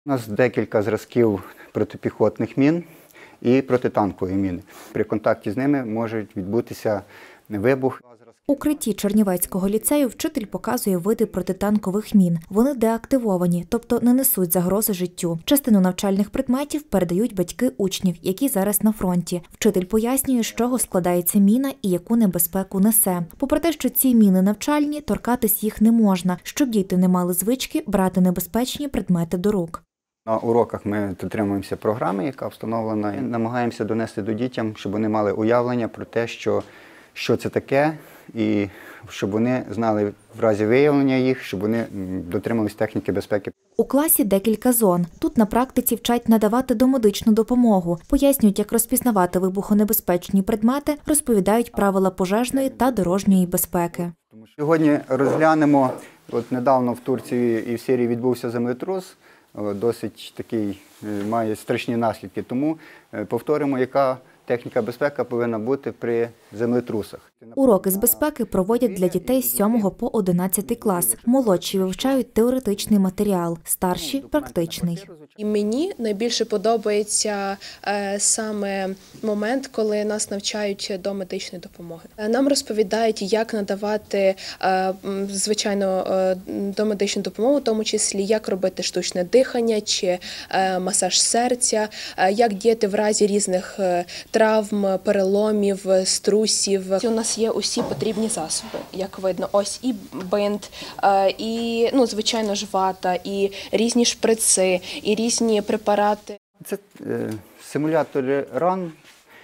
У нас декілька зразків протипіхотних мін і протитанкової міни. При контакті з ними може відбутися вибух. У укритті Чернівецького ліцею вчитель показує види протитанкових мін. Вони деактивовані, тобто не несуть загрози життю. Частину навчальних предметів передають батьки учнів, які зараз на фронті. Вчитель пояснює, з чого складається міна і яку небезпеку несе. Попри те, що ці міни навчальні, торкатись їх не можна, щоб діти не мали звички брати небезпечні предмети до рук. На уроках ми дотримуємося програми, яка встановлена, і намагаємося донести до дітям, щоб вони мали уявлення про те, що це таке, і щоб вони знали в разі виявлення їх, щоб вони дотримувалися техніки безпеки. У класі декілька зон. Тут на практиці вчать надавати домедичну допомогу, пояснюють, як розпізнавати вибухонебезпечні предмети, розповідають правила пожежної та дорожньої безпеки. Сьогодні розглянемо, недавно в Турції і в Сирії відбувся землетрус, досить такий, має страшні наслідки, тому повторимо, яка техніка безпеки повинна бути при землетрусах. Уроки з безпеки проводять для дітей з 7 по 11 клас. Молодші вивчають теоретичний матеріал, старші – практичний. І мені найбільше подобається саме момент, коли нас навчають до медичної допомоги. Нам розповідають, як надавати, звичайно, домедичну допомогу, в тому числі, як робити штучне дихання чи масаж серця, як діяти в разі різних травм, переломів, струсів. У нас є усі потрібні засоби, як видно. Ось і бинт, і, звичайно ж, вата, і різні шприци, і різні препарати. Це симулятори ран.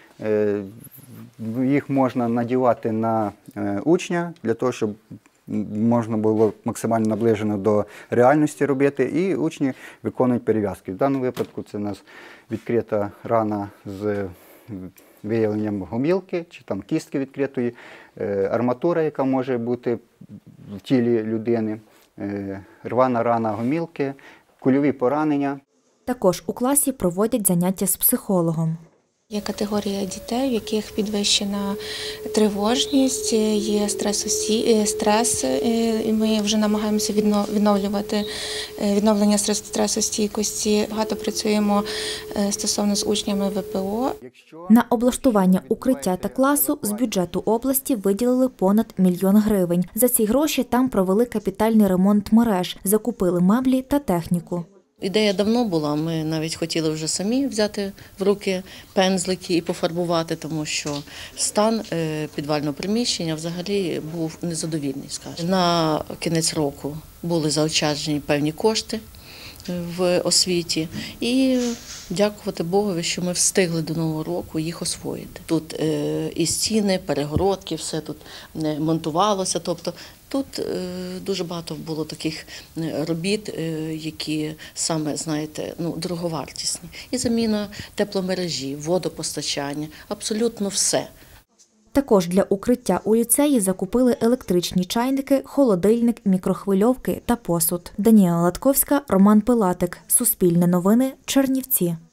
Їх можна надівати на учня, для того, щоб можна було максимально наближено до реальності робити, і учні виконують перев'язки. В даному випадку це у нас відкрита рана з виявленням гомілки, чи там кістки відкритої, арматура, яка може бути в тілі людини, рвана рана гомілки, кульові поранення. Також у класі проводять заняття з психологом. Є категорія дітей, в яких підвищена тривожність, є стрес, і ми вже намагаємося відновлювати відновлення стресостійкості. Багато працюємо стосовно з учнями ВПО. На облаштування укриття та класу з бюджету області виділили понад 1 мільйон гривень. За ці гроші там провели капітальний ремонт мереж, закупили меблі та техніку. Ідея давно була, ми навіть хотіли вже самі взяти в руки пензлики і пофарбувати, тому що стан підвального приміщення взагалі був незадовільний, скажімо. На кінець року були заощаджені певні кошти в освіті і дякувати Богові, що ми встигли до Нового року їх освоїти. Тут і стіни, перегородки, все тут монтувалося, тобто тут дуже багато було таких робіт, які саме, знаєте, дороговартісні. І заміна тепломережі, водопостачання, абсолютно все. Також для укриття у ліцеї закупили електричні чайники, холодильник, мікрохвильовки та посуд. Даніела Латковська, Роман Пилатик. Суспільне новини. Чернівці.